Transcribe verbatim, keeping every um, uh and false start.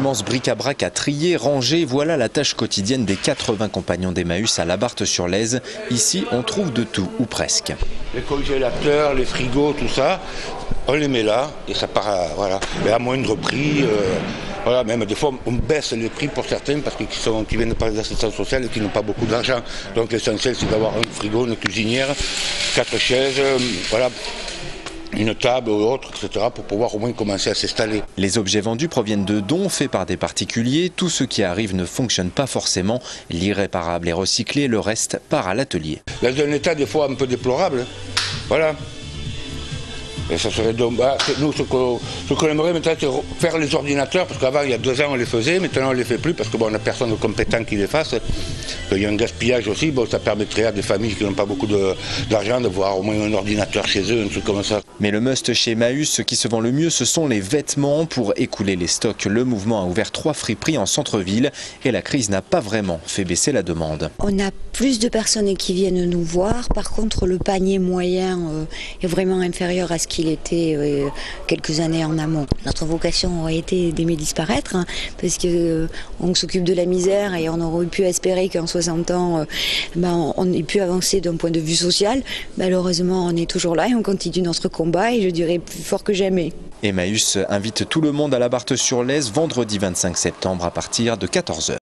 immense bric-à-brac à trier, ranger, voilà la tâche quotidienne des quatre-vingts compagnons d'Emmaüs à Labarthe-sur-Lèze. Ici, on trouve de tout, ou presque. Les congélateurs, les frigos, tout ça, on les met là et ça part à, voilà, mais à moindre prix. Euh, voilà, même des fois, on baisse les prix pour certains parce qu'ils sont, qui viennent par les assistances sociales et qui n'ont pas beaucoup d'argent. Donc l'essentiel, c'est d'avoir un frigo, une cuisinière, quatre chaises, euh, voilà. Une table ou autre, et cetera, pour pouvoir au moins commencer à s'installer. Les objets vendus proviennent de dons faits par des particuliers. Tout ce qui arrive ne fonctionne pas forcément. L'irréparable est recyclé, le reste part à l'atelier. Dans un état des fois un peu déplorable. Voilà. Et ça serait dommage. Nous, ce qu'on qu aimerait maintenant, c'est faire les ordinateurs, parce qu'avant, il y a deux ans, on les faisait, maintenant, on ne les fait plus, parce qu'on bon, n'a personne de compétent qui les fasse. Il y a un gaspillage aussi, bon, ça permettrait à des familles qui n'ont pas beaucoup d'argent de, d'avoir au moins un ordinateur chez eux, un truc comme ça. Mais le must chez Emmaüs, ce qui se vend le mieux, ce sont les vêtements. Pour écouler les stocks, le mouvement a ouvert trois friperies en centre-ville, et la crise n'a pas vraiment fait baisser la demande. On a plus de personnes qui viennent nous voir, par contre, le panier moyen euh, est vraiment inférieur à ce qu'il était euh, quelques années en amont. Notre vocation aurait été d'aimer disparaître, hein, parce qu'on euh, s'occupe de la misère et on aurait pu espérer qu'en soixante ans, euh, ben, on ait pu avancer d'un point de vue social. Malheureusement, on est toujours là et on continue notre combat et je dirais plus fort que jamais. Emmaüs invite tout le monde à Labarthe-sur-Lèze vendredi vingt-cinq septembre à partir de quatorze heures.